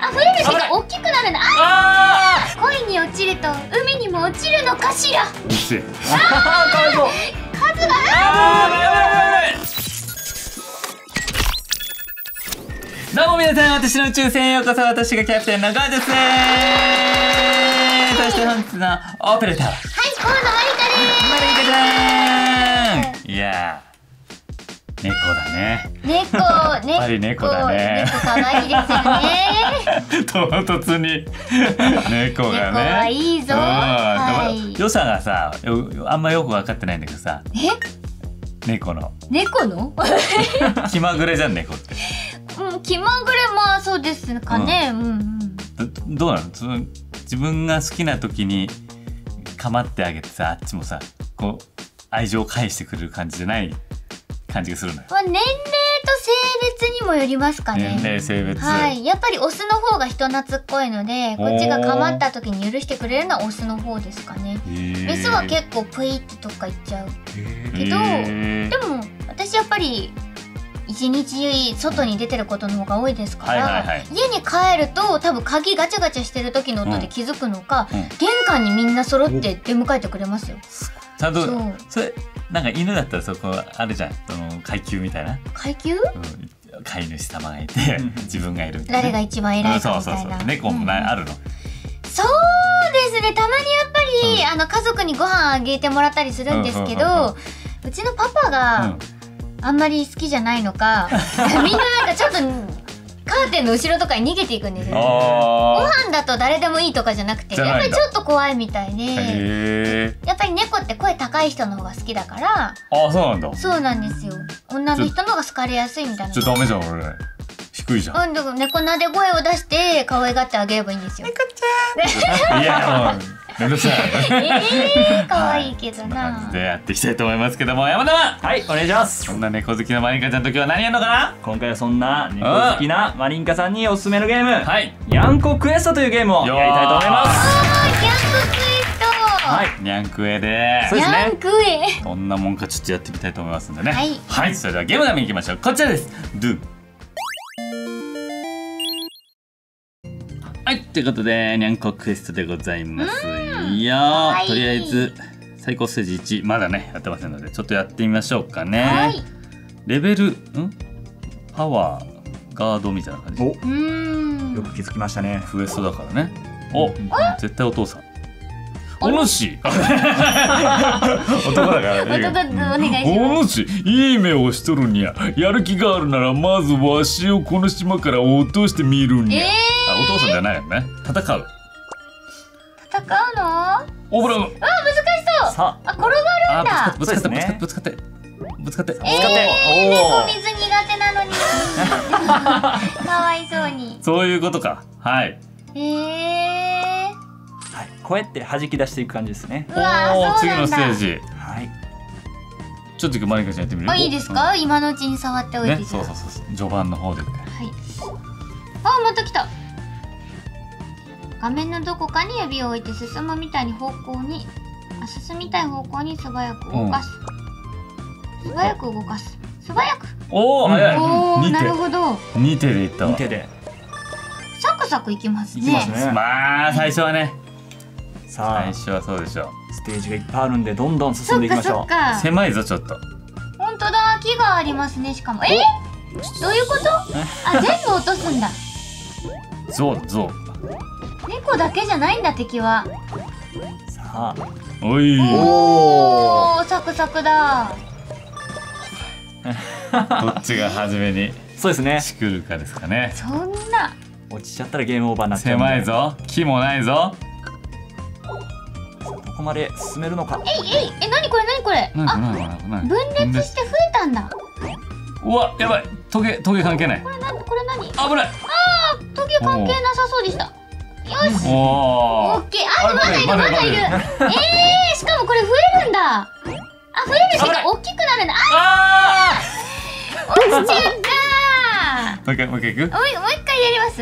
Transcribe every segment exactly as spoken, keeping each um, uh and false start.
あ、増えるっていうか大きくなるんだ。ああ、恋に落ちると海にも落ちるのかしら。 うっせえ。 ああ、かわいそう。 数がどうも皆さん、私の宇宙船へようこそ。私がキャプテンのゴーですね。そして本日のオペレーター、はい、 河野マリカちゃん。いやー、猫だね。 猫、猫、 やっぱり猫だね。 猫可愛いですよね。 唐突に猫がね。 猫はいいぞ。はい。 良さがさ、あんまよく分かってないんだけどさ。 え？ 猫の。 猫の？ 気まぐれじゃん、猫って。 うん、気まぐれ、まあそうですかね。うんうん。 ど, どうなの？その自分が好きな時に構ってあげてさ、あっちもさ、こう愛情を返してくれる感じじゃない感じがするのよ。 まあ、年齢と性別にもよりますかね。 年齢性別。 はい、やっぱりオスの方が人懐っこいので、こっちが構った時に許してくれるのはオスの方ですかね。メスは結構プイってとか言っちゃうけど、でも私やっぱり一日外に出てることの方が多いですから、家に帰ると多分鍵ガチャガチャしてる時の音で気づくのか、うんうん、玄関にみんな揃って出迎えてくれますよ。 ちゃんとそれなんか犬だったらそこあるじゃん、その階級みたいな。 階級？ うん、飼い主様がいて自分がいるみたいな、ね、 誰が一番偉いかみたいな。 そうそうそう。猫もな、うん、あるの。 そうですね。たまにやっぱり、うん、あの家族にご飯あげてもらったりするんですけど、うちのパパが、うん、あんまり好きじゃないのかみんななんかちょっとカーテンの後ろとかに逃げていくんですよ。ご飯だと誰でもいいとかじゃなくて、やっぱりちょっと怖いみたいで、やっぱり猫って声高い人の方が好きだから。 ああ、そうなんだ。 そうなんですよ。女の人の方が好かれやすいみたいな。 ちょっとダメじゃん俺。低いじゃん。 うん、だから猫なで声を出して可愛がってあげればいいんですよ。 猫ちゃん。いやもうめんどくさい。 ええ、可愛いけどな。 感じでやっていきたいと思いますけども、山田は。 はい、お願いします。 そんな猫好きのマリンカちゃんと今日は何やるのかな。 今回はそんな猫好きなマリンカさんにおすすめのゲーム、 はい、 にゃんこクエストというゲームをやりたいと思います。 あー、にゃんこクエスト。 はい、にゃんくえで。 そうですね。 にゃんくえ。 どんなもんかちょっとやってみたいと思いますんでね。 はい、 はい、それではゲームの方に行きましょう。こちらです。ドゥ。はい、ということでにゃんこクエストでございますよ。とりあえず最高ステージいちまだねやってませんので、ちょっとやってみましょうかね。はい、レベルんパワーガードみたいな感じ。 お、うんよく気づきましたね。 クエストだからね。お、絶対お父さん。お主男だからね。男だとお願いします。 お主、いい目をしとるにゃ。やる気があるならまずわしをこの島から落としてみるにゃ。えー、あ、お父さんじゃないよね。戦う。 戦うの？ お、ほら。あ、 難しそう。さあ、転がるんだ。 ぶつかってぶつかってぶつかってぶつかってぶつかって。 ええ、猫水苦手なのに。かわいそうに。 そういうことか。はい。 ええ。 はい、こうやって弾き出していく感じですね。 おお、次のステージ。 はい。 ちょっとマリカちゃんやってみる？ あ、いいですか？今のうちに触っておいて。 そうそうそう。序盤の方で。はい。 あ、また来た。画面のどこかに指を置いて進むみたいに方向に、あ、進みたい方向に素早く動かす。素早く動かす。素早く。 おお、早い。 おお、なるほど。 に手でいったわ。 に手で。 サクサクいきますね。 いきますね。 まあ最初はね。 さあ、 最初はそうでしょう。 ステージがいっぱいあるんでどんどん進んでいきましょう。 狭いぞちょっと。 本当だ、木がありますね。しかも、え？どういうこと？あ、全部落とすんだ。 ゾウゾウ。 猫だけじゃないんだ、敵は。 さあ、 おい。 おお、サクサクだ。 どっちが初めに。 そうですね。 しくるかですかね。 そんな。 落ちちゃったらゲームオーバーになっちゃう。 狭いぞ。木もないぞ。 どこまで進めるのか。 えいえい、え、なにこれなにこれ。あ、分裂して増えたんだ。 うわ、やばい。トゲトゲ関係ない。 これな、これ何？危ない。ああ、トゲ関係なさそうでした。よし。 おお。 オッケー。あ、まだいるまだいる。ええ、しかもこれ増えるんだ。あ、増えるってか大きくなるんだ。ああ。落ちちゃった。 もう一回もう一回いく？もうもう一回やります？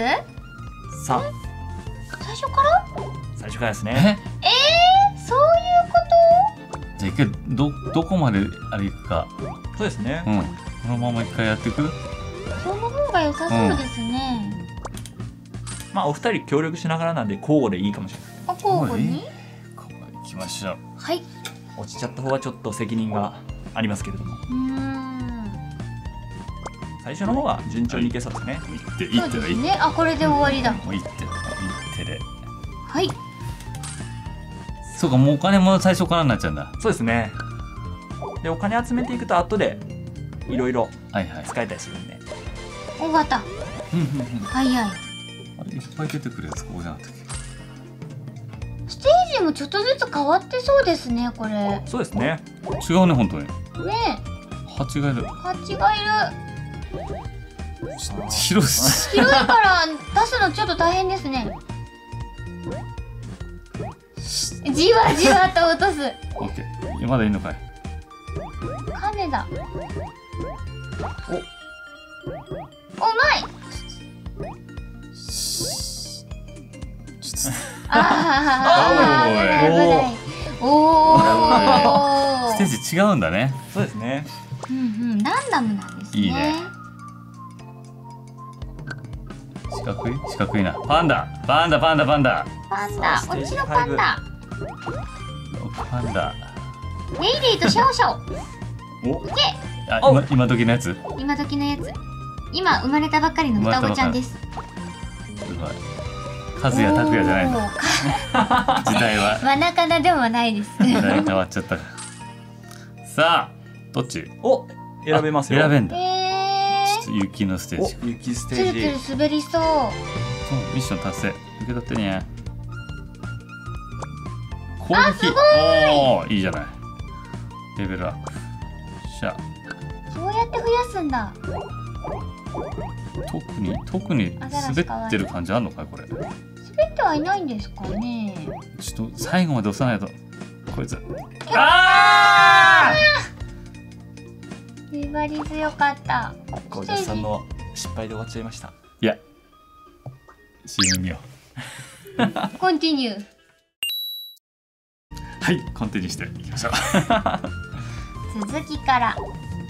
さあ、最初から？ 最初からですね。 ええ、そういうこと？ じゃあ一回どどこまであれ行くか。 そうですね。 うん。このまま一回やっていく？ その方が良さそうですね。 まあお二人協力しながらなんで交互でいいかもしれない。 あ、交互に。 ここ行きましょう。 はい。 落ちちゃった方はちょっと責任がありますけれども。 うーん。 最初の方は順調にいけそうですね。 いっていってそうですね。あ、これで終わりだ。 もういっていってで。 はい。 そうか、もうお金も最初からになっちゃうんだ。 そうですね。でお金集めていくと後でいろいろはいはい。 使えたりするんで。 尾形。早い。 あれいっぱい出てくるやつここじゃなかったっけ？ ステージもちょっとずつ変わってそうですね、これ。 そうですね。 違うね本当に。 ね蜂がいる。 え、蜂がいる。 広いし。 広いから出すのちょっと大変ですね。じわじわと落とす。 オッケー。まだいいのかい。 亀だ。 お、 お、うまい。ああ、危ない危ない。おお。 ステージ違うんだね。 そうですね。 うんうん、ランダムなんですね。 いいね。四角い四角いな。パンダパンダパンダパンダ。 パンダ、こっちのパンダ。 パンダ。 レイレイとシャオシャオ。 お、 あ、今今時のやつ。 今時のやつ。今生まれたばっかりの双子ちゃんです。 すごい。和也拓也じゃないの。時代は。 わなかなでもないです。 時代変わっちゃった。さあ、どっち？ お、選べますよ。 選べんだ。 ええ。 ちょっと雪のステージ。 お、雪ステつるージ。 つる滑りそう。 そう、ミッション達成。受け取ってね。攻撃。おお、いいじゃない。レベルアップ。しゃ。 そうやって増やすんだ。 特に特に滑ってる感じあんのかいこれ。 滑ってはいないんですかね。 ちょっと最後まで押さないと。こいつ。ああ。 粘り強かった。 ゴージャスさんの失敗で終わっちゃいました。 いや。シーエム 見よう。 コンティニュー。 はい、コンティニューしていきましょう。 続きから。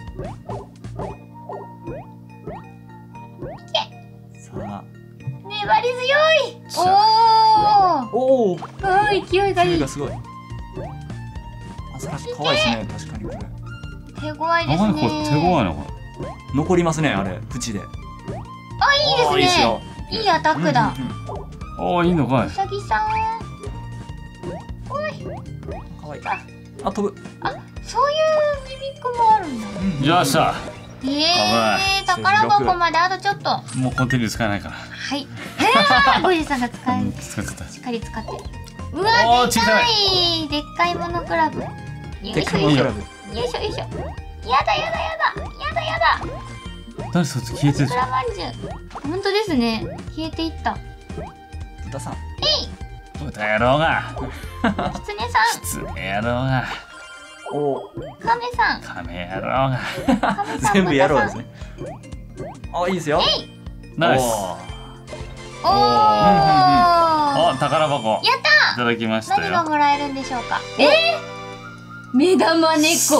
さあ。 粘り強い。おおお。 お。勢いがいい。 勢いがすごい。アザラシ可愛いですね。確かにこれ。 手強いですね。 あ、これ手強いなこれ。 残りますねあれプチで。 あ、いいですね。いいアタックだ。 ああ、いいのかい。 うさぎさん。おい。 可愛い。あ、飛ぶ。 あ、そういうギミックもあるんだ。 よっしゃ。 ええ、宝箱まであとちょっと。 もうコンティニュー使えないから。 はい。ええ、ゴジさんが使える。 使っちゃった。 しっかり使って。うわ、でかい。でっかいものクラブ。よいしょよいしょ。よいしょよいしょ。やだやだやだ。やだやだ。 何そいつ消えてる。 桜まんじゅう。本当ですね。消えていった。 豚さん。 えい。 豚野郎が。 キツネさん。 キツネ野郎が。 お。 カメさん。 カメ野郎が。 全部やろうですね。あ、いいですよ。 えい。 ナイス。 おお。 あ、宝箱。 やった。 いただきましたよ。 何がもらえるんでしょうか。えー、目玉猫。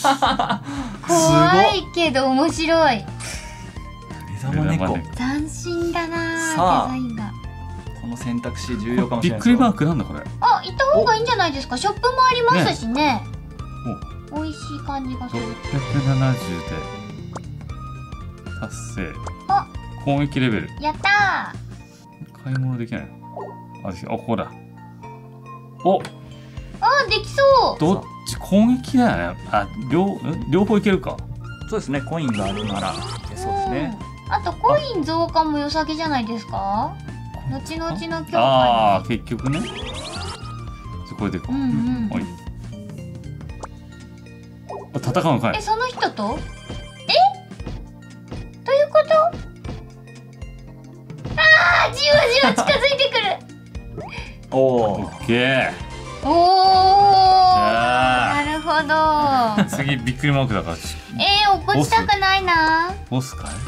怖いけど面白い。 目玉猫。 斬新だな。 さあ、 デザインが。 この選択肢重要かもしれない。 びっくりマークなんだこれ。 あ、行った方がいいんじゃないですか。ショップもありますしね。美味しい感じがする。 ろっぴゃくななじゅうで達成。 あ、 攻撃レベル。 やったー。買い物できないの。あ、ここだ。お。 あ、できそう。 どっち攻撃だよね。あ、両両方いけるか。 そうですね。コインがあるならいけそうですね。 あとコイン増加も良さげじゃないですか。後々の強化。 ああ、結局ね。じゃこれでいこう。 うんうん。 おい。あ、戦うのかい。 え、その人と？え？ということ？ああ、じわじわ近づいてくる。 おお。 オッケー。 おお。なるほど。 次びっくりマークだから。 えー、怒ちたくないな。 ボスかい？ さ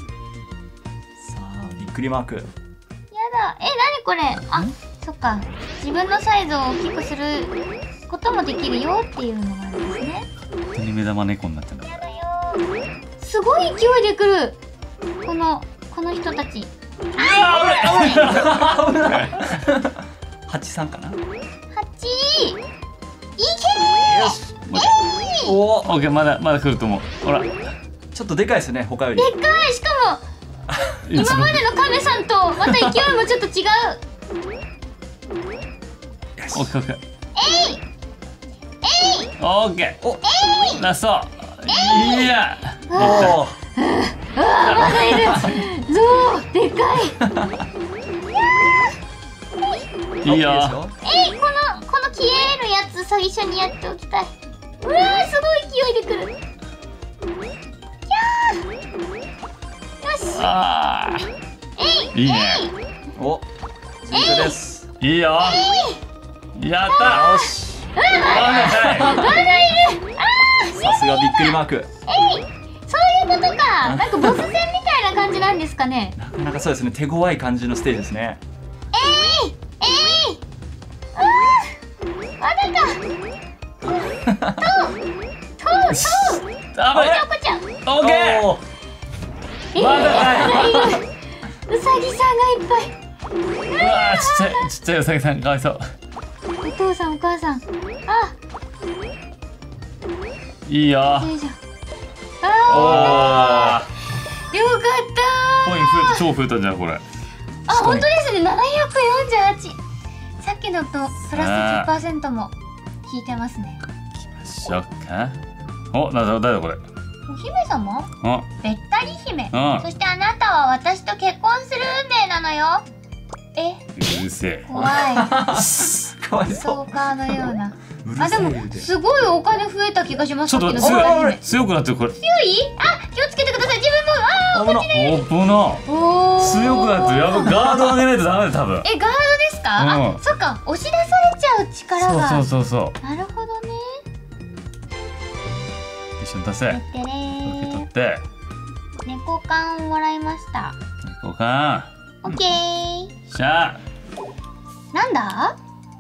あ、びっくりマーク。 やだ。え、なにこれ？あ、そっか。自分のサイズを大きくすることもできるよっていうのがあるんですね。 勝手に目玉猫になってんだ。 やだよ。すごい勢いで来る。このこの人たち。 危ないはちさんかな。 はち。いけー。 おお、 オッケー、まだまだ来ると思う。ほら、 ちょっとでかいですね、他より。 でかい。しかも今までのカメさんとまた勢いもちょっと違う。 オッケーオッケー。 えいえい。 オッケー。 お、 ラスト。いや。 おお、 あー、まだいる。ゾウでかい。 いいよ。 えい、このこの消えるやつ最初にやっておきたい。うわー、すごい勢いでくる。よし。 ああ。 えい。 いいね。 お、順調です。 いいよ。やったよし、 まだいる。 さすがびっくりマーク。 えい。そういうことか。なんかボス戦みたいな感じなんですかね。 なかなかそうですね、手強い感じのステージですね。 えい。えい。あー、まだか。とう。とう。とう。 あばい。 こちゃん。 オッケー。 おー、 まだかい。 うさぎさんがいっぱい。 うわー、ちっちゃいちっちゃいうさぎさんかわいそう。 お父さんお母さん。あ、 いいよ。 よいしょ。 おあー。 ー、よかったコイン増えて超増えたんじゃんこれ。 ー。あ、本当ですね。ななひゃくよんじゅうはち。さっきのとプラスじゅっパーセントも引いてますね。 しょっか。お、なんだ誰だこれ。 お姫様？ あ、 べったり姫。 うんそしてあなたは私と結婚する運命なのよ。え、 うるせえ。 怖い。 かわいスそトーカーのような。 う。うあ、でもるせえ言うてすごいお金増えた気がします。 ちょっとさっきのべったり姫。 強くなってるこれ。 強い？あ、気をつけてください。自分も。あ危な。 おっぶな。 ー。おー。 強くなってる。やばい、ガード上げないとダメだ多分。 え、ガードですか？ うんあ、そっか。押し出されちゃう力が。 そうそうそうそう。 なるほどね。 一緒に出せ。 てってれ受け取ー。 って。 猫缶をもらいました。 行こうか。 オッケー。 しゃあ。 なんだ？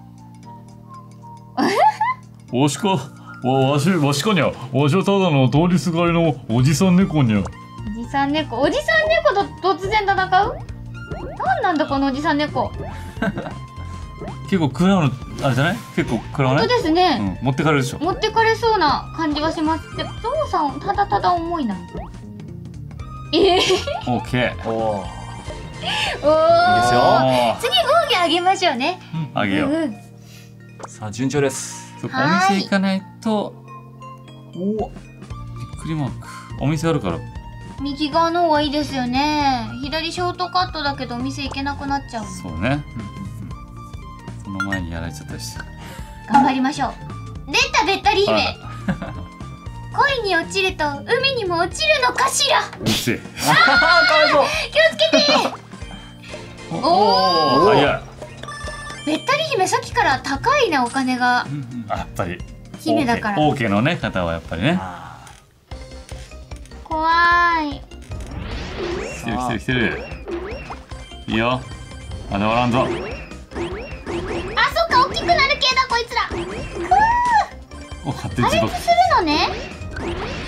わしか、わ、わし、わしかにゃ、わしはただの通りすがりのおじさん猫にゃ。 おじさん猫、おじさん猫と突然戦う？なんなんだこのおじさん猫。 結構食らうのあれじゃない？結構食らわない？ 本当ですうね。 ん、持ってかれるでしょ。 持ってかれそうな感じはします。で、ゾウさんただただ重いな。ええオッケー。 おお、 おお。 いいですよ。 お次防御あげましょうね。 ーあげよう。 んん。 さあ順調です。 そこお店行かないとおお、 びっくりマーク。お店あるから。 右側の方がいいですよね。左ショートカットだけどお店行けなくなっちゃう。 そうね。その前にやられちゃったりして。 頑張りましょう。出たべったり姫。 あ恋に落ちると海にも落ちるのかしら。 うるせえ。 ああ、かわいそう。 気をつけて。 おおおー、早い。 べったり姫さっきから高いなお金が。 あ、やっぱり。 姫だから。 オーケーのね方はやっぱりね。 あ怖い。 来てる来てる来てる。いいよ。まだ終わらんぞ。 あ、そっか、大きくなる系だこいつら。くお、勝手ー。 に自爆。 破裂するのね。く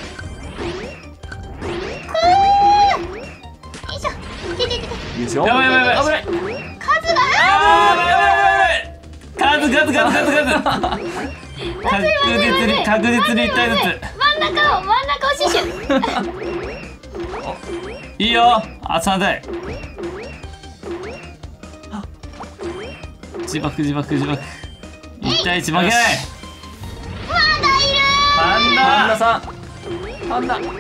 ー。よいしょ。てててて。 いいですよ。 やばいやばいやばい。 危ない。 数が。 あー、やばいやばいやばい。数数数数数。確実に確実に一体ずつ。 真ん中を真ん中を死守。 いいよ。あ、三台。自爆自爆自爆。一対一負けない。 まだいる。 パンダ。 パンダさん。パンダ。 えいえいえい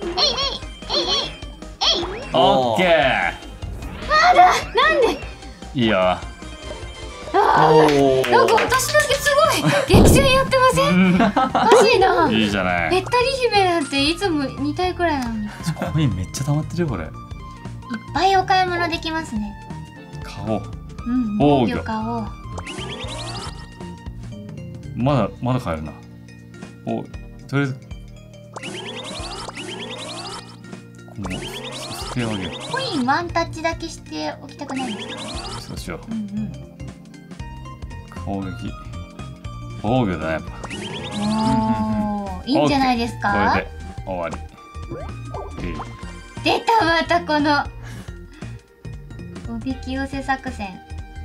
えいえい。 オッケー。 まだなんで。 いいよ。 あおー、なんかお。 私だけすごい激戦やってません？おかしいな。 いいじゃない。 べったり姫なんていつもに体くらいなのに。いっコインめっちゃ溜まってるよこれ。 ぱいお買い物できますね。 買おう。 うん、 防御防御買おう。 まだまだ買えるな。お、とりあえず。このスステをあげよコインワンタッチだけしておきたくないですか？ う。そうしよう。 うんうん。 攻撃。防御だねやっぱ。 おー、いいんじゃないですか？ これで終わり。で出たまたこのおびき寄せ作戦。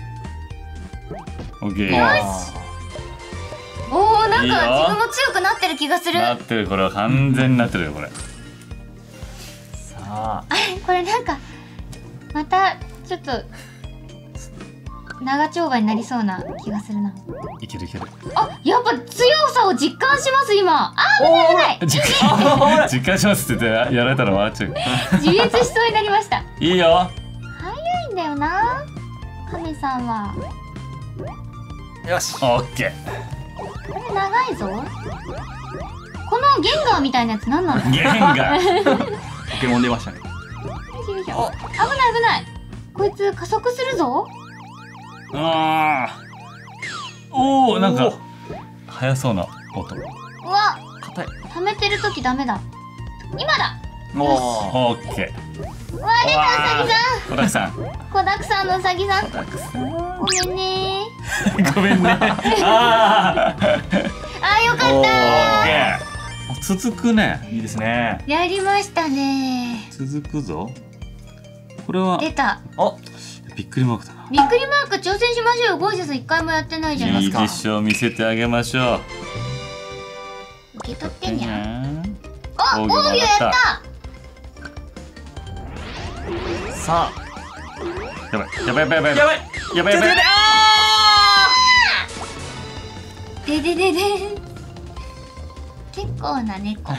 オッケー。 よし。おお、なんかいいよ自分も強くなってる気がする。 なってる、これは完全になってるよこれ。 さあこれなんかまたちょっと長丁場になりそうな気がするな。 いけるいける。 あ、やっぱ強さを実感します今。あー、危ない危ない。 実感実感しますって言ってやられたら笑っちゃう。 自滅しそうになりました。 いいよ。 早いんだよな、亀さんは。 よし。 オッケこれ長いぞ。このゲンガーみたいなやつ何なの？ ー。ゲンガー。 ポケモン出ましたね。 危ない危ない。こいつ加速するぞ。 ああ。おお、なんか速そうな音。 うわ、 硬い。 溜めてる時ダメだ。今だ。 おお。 オッケー。 うわ、出たウサギさん。 小田さん。 子だくさんのウサギさん。ごめんねごめんね。ああ。 ー。あー、よかっオッたケー。続くね。 いいですね。 ー。やりましたね。 続くぞ。これは出た。 お、 びっくりマークだな。 びっくりマーク挑戦しましょうよ。ゴージャス一回もやってないじゃないいいですか。 実証見せてあげましょう。 受け取ってにゃ。 ん。 あ、 防防御やっ御もらったた。 さあ。 やばいやばいやばいやばいやばい。 やばいやばい。 でででで。結構な猫。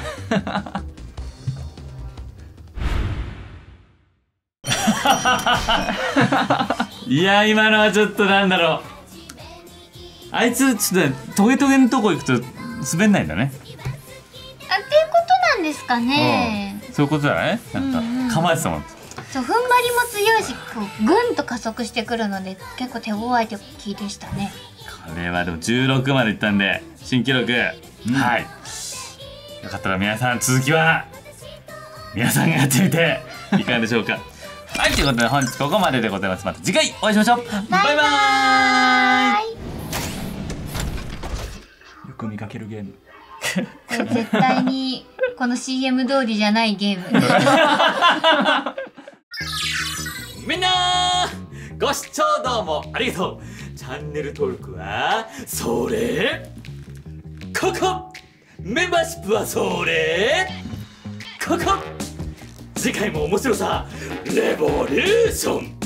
いや今のはちょっとなんだろう。あいつちょっとトゲトゲのとこ行くと滑んないんだね。 あ、っていうことなんですかね。 そういうことじゃない？なんかうんうん構えてたもん。 そう、踏ん張りも強いし、こうぐんと加速してくるので結構手強い敵でしたね。 これはでもじゅうろくまでいったんで新記録、 うん、 はい。よかったら皆さん続きは皆さんがやってみていかがでしょうか。はい、ということで本日ここまででございます。また次回お会いしましょう。バイバーイ。 はよく見かけるゲーム。 これ絶対にこの シーエム 通りじゃないゲーム。 みんなご視聴どうもありがとう。チャンネル登録はそれここ、メンバーシップはそれここ。次回も面白さレボリューション。